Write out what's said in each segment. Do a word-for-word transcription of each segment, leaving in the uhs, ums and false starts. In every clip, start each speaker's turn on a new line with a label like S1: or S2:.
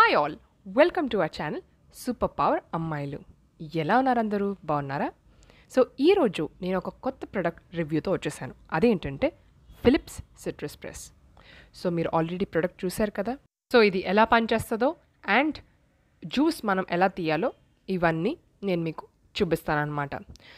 S1: Hi all, welcome to our channel super power అమ్మాయిలు. ఎలా ఉన్నారు అందరూ? బాగున్నారా? సో ఈరోజు నేను ఒక కొత్త ప్రొడక్ట్ రివ్యూతో వచ్చేసాను. అదేంటంటే ఫిలిప్స్ సిట్రస్ ప్రెస్. సో మీరు ఆల్రెడీ ప్రొడక్ట్ చూశారు కదా. సో ఇది ఎలా పనిచేస్తుందో అండ్ జ్యూస్ మనం ఎలా తీయాలో ఇవన్నీ నేను మీకు చూపిస్తానన్నమాట.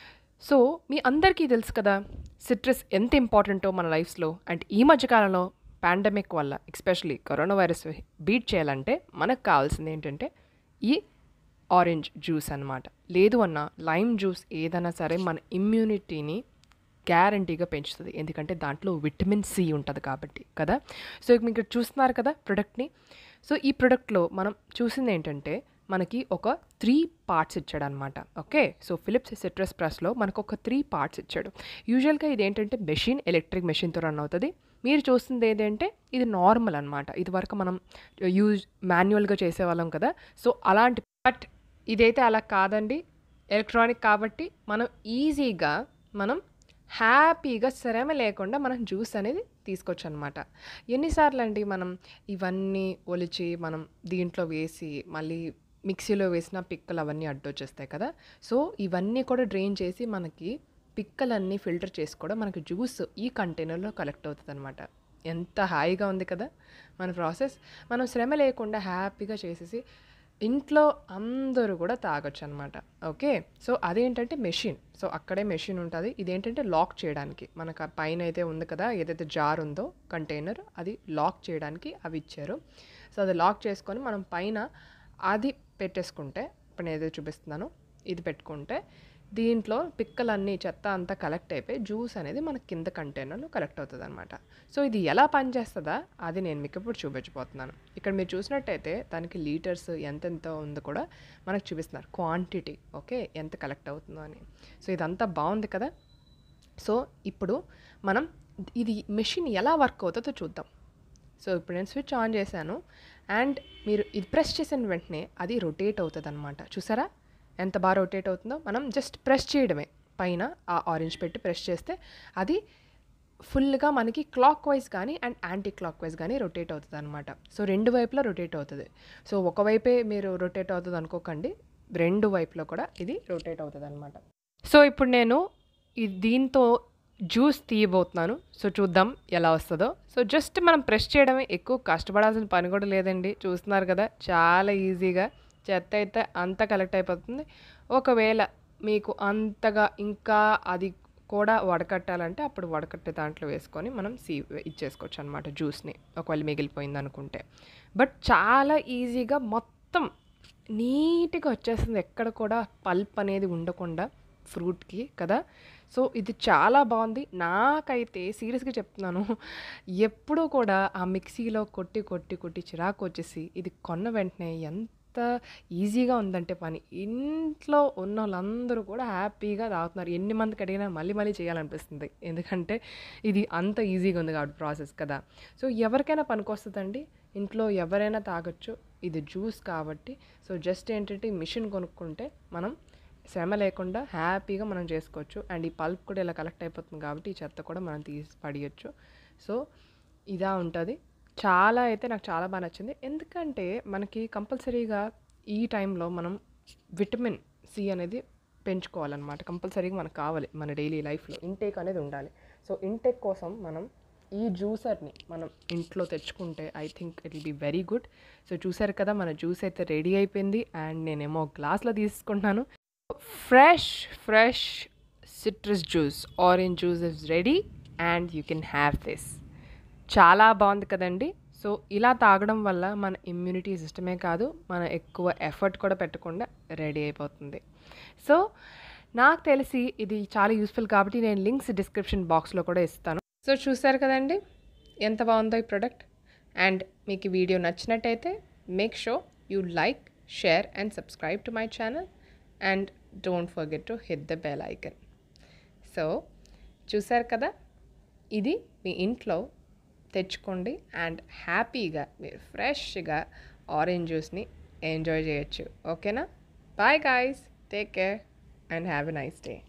S1: సో మీ అందరికీ తెలుసు కదా సిట్రస్ ఎంత ఇంపార్టెంటో మన లైఫ్స్లో. అండ్ ఈ మధ్యకాలంలో పాండమిక్ వల్ల ఎస్పెషలీ కరోనా వైరస్ బీట్ చేయాలంటే మనకు కావాల్సింది ఏంటంటే ఈ ఆరెంజ్ జ్యూస్ అన్నమాట. లేదు అన్న లైమ్ జ్యూస్ ఏదైనా సరే మన ఇమ్యూనిటీని గ్యారంటీగా పెంచుతుంది, ఎందుకంటే దాంట్లో విటమిన్ సి ఉంటుంది కాబట్టి కదా. సో మీకు ఇక్కడ చూస్తున్నారు కదా ప్రొడక్ట్ని. సో ఈ ప్రొడక్ట్లో మనం చూసింది ఏంటంటే మనకి ఒక త్రీ పార్ట్స్ ఇచ్చాడు అనమాట. ఓకే, సో ఫిలిప్స్ సిట్రస్ ప్రెస్లో మనకు ఒక త్రీ పార్ట్స్ ఇచ్చాడు. యూజువల్గా ఇది ఏంటంటే మెషిన్, ఎలక్ట్రిక్ మెషిన్తో రన్ అవుతుంది. మీరు చూస్తుంది ఏంటంటే ఇది నార్మల్ అనమాట. ఇది వరకు మనం యూజ్ మాన్యువల్గా చేసేవాళ్ళం కదా. సో అలాంటి, బట్ ఇదైతే అలా కాదండి, ఎలక్ట్రానిక్ కాబట్టి మనం ఈజీగా మనం హ్యాపీగా శ్రమ లేకుండా మనం జ్యూస్ అనేది తీసుకోవచ్చు అనమాట. ఎన్నిసార్లు అండి మనం ఇవన్నీ ఒలిచి మనం దీంట్లో వేసి మళ్ళీ మిక్సీలో వేసిన పిక్కలు అవన్నీ అడ్డొచ్చేస్తాయి కదా. సో ఇవన్నీ కూడా డ్రైన్ చేసి మనకి పిక్కలన్నీ ఫిల్టర్ చేసి కూడా మనకి జ్యూస్ ఈ కంటైనర్లో కలెక్ట్ అవుతుంది అనమాట. ఎంత హాయిగా ఉంది కదా మన ప్రాసెస్. మనం శ్రమ లేకుండా హ్యాపీగా చేసేసి ఇంట్లో అందరూ కూడా తాగొచ్చు అనమాట. ఓకే, సో అదేంటంటే మెషిన్. సో అక్కడే మెషిన్ ఉంటుంది. ఇదేంటంటే లాక్ చేయడానికి మనకు ఆ పైన అయితే ఉంది కదా, ఏదైతే జార్ ఉందో కంటైనర్, అది లాక్ చేయడానికి అవి ఇచ్చారు. సో అది లాక్ చేసుకొని మనం పైన అది పెట్టేసుకుంటే, ఇప్పుడు నేను ఏదైతే చూపిస్తున్నానో ఇది పెట్టుకుంటే దీంట్లో పిక్కలన్నీ చెత్త అంతా కలెక్ట్ అయిపోయి జ్యూస్ అనేది మన కింద కంటైనర్లో కలెక్ట్ అవుతుంది అనమాట. సో ఇది ఎలా పనిచేస్తుందా అది నేను మీకు ఇప్పుడు చూపించబోతున్నాను. ఇక్కడ మీరు చూసినట్టయితే దానికి లీటర్స్ ఎంతెంత ఉందో కూడా మనకు చూపిస్తున్నారు, క్వాంటిటీ. ఓకే, ఎంత కలెక్ట్ అవుతుందో అని. సో ఇదంతా బాగుంది కదా. సో ఇప్పుడు మనం ఇది మెషిన్ ఎలా వర్క్ అవుతుందో చూద్దాం. సో ఇప్పుడు నేను స్విచ్ ఆన్ చేశాను అండ్ మీరు ఇది ప్రెస్ చేసిన వెంటనే అది రొటేట్ అవుతుంది అనమాట. చూసారా ఎంత బాగా రొటేట్ అవుతుందో. మనం జస్ట్ ప్రెస్ చేయడమే, పైన ఆ ఆరెంజ్ పెట్టి ప్రెస్ చేస్తే అది ఫుల్గా మనకి క్లాక్ వైజ్ కానీ అండ్ యాంటీ క్లాక్ వైజ్ కానీ రొటేట్ అవుతుంది అనమాట. సో రెండు వైపులా రొటేట్ అవుతుంది. సో ఒకవైపే మీరు రొటేట్ అవుతుంది అనుకోకండి, రెండు వైపులో కూడా ఇది రొటేట్ అవుతుంది అనమాట. సో ఇప్పుడు నేను ఇది దీంతో జ్యూస్ తీయబోతున్నాను. సో చూద్దాం ఎలా వస్తుందో. సో జస్ట్ మనం ప్రెస్ చేయడమే, ఎక్కువ కష్టపడాల్సిన పని కూడా లేదండి. చూస్తున్నారు కదా చాలా ఈజీగా చెత్త అయితే అంతా కలెక్ట్ అయిపోతుంది. ఒకవేళ మీకు అంతగా ఇంకా అది కూడా వడకట్టాలంటే అప్పుడు వడకట్టే దాంట్లో వేసుకొని మనం సీ ఇచ్చేసుకోవచ్చు అనమాట జ్యూస్ని, ఒకవేళ మిగిలిపోయింది అనుకుంటే. బట్ చాలా ఈజీగా మొత్తం నీట్గా వచ్చేస్తుంది, ఎక్కడ కూడా పల్ప్ అనేది ఉండకుండా ఫ్రూట్కి కదా. సో ఇది చాలా బాగుంది. నాకైతే సీరియస్గా చెప్తున్నాను, ఎప్పుడూ కూడా ఆ మిక్సీలో కొట్టి కొట్టి కొట్టి చిరాకు వచ్చేసి ఇది కొన్న వెంటనే ఎంత ఈజీగా ఉందంటే పని, ఇంట్లో ఉన్న వాళ్ళందరూ కూడా హ్యాపీగా తాగుతున్నారు. ఎన్ని మందికి అడిగినా మళ్ళీ మళ్ళీ చేయాలనిపిస్తుంది, ఎందుకంటే ఇది అంత ఈజీగా ఉంది కాబట్టి ప్రాసెస్ కదా. సో ఎవరికైనా పనికొస్తుందండి, ఇంట్లో ఎవరైనా తాగొచ్చు. ఇది జ్యూస్ కాబట్టి. సో జస్ట్ ఏంటంటే మిషన్ కొనుక్కుంటే మనం శ్రమ లేకుండా హ్యాపీగా మనం చేసుకోవచ్చు. అండ్ ఈ పల్ప్ కూడా ఇలా కలెక్ట్ అయిపోతుంది కాబట్టి ఈ చెత్త కూడా మనం తీసి పడేయచ్చు. సో ఇదా ఉంటుంది. చాలా అయితే నాకు చాలా బాగా నచ్చింది, ఎందుకంటే మనకి కంపల్సరీగా ఈ టైంలో మనం విటమిన్ సి అనేది పెంచుకోవాలన్నమాట. కంపల్సరీగా మనకు కావాలి, మన డైలీ లైఫ్లో ఇంటేక్ అనేది ఉండాలి. సో ఇంటేక్ కోసం మనం ఈ జ్యూసర్ని మనం ఇంట్లో తెచ్చుకుంటే I think it will be very good. So చూసారు కదా మన జ్యూస్ అయితే రెడీ అయిపోయింది అండ్ నేనేమో గ్లాస్లో తీసుకుంటున్నాను. Fresh fresh citrus juice, orange juice is ready and you can have this. చాలా బాగుంది కదండి. సో ఇలా తాగడం వల్ల మన ఇమ్యూనిటీ సిస్టమే కాదు, మన ఎక్కువ ఎఫర్ట్ కూడా పెట్టకుండా రెడీ అయిపోతుంది. సో నాకు తెలిసి ఇది చాలా యూస్ఫుల్ కాబట్టి నేను లింక్స్ డిస్క్రిప్షన్ బాక్స్లో కూడా ఇస్తాను. సో చూసారు కదండి ఎంత బాగుందో ఈ ప్రోడక్ట్. అండ్ మీకు ఈ వీడియో నచ్చినట్టయితే make sure you like, share and subscribe to my channel and don't forget to hit the bell icon. So చూసారు కదా, ఇది మీ ఇంట్లో తెచ్చుకోండి అండ్ హ్యాపీగా మీరు ఫ్రెష్గా ఆరెంజ్ జ్యూస్ని ఎంజాయ్ చేయొచ్చు. ఓకేనా? Bye guys, take care and have a nice day.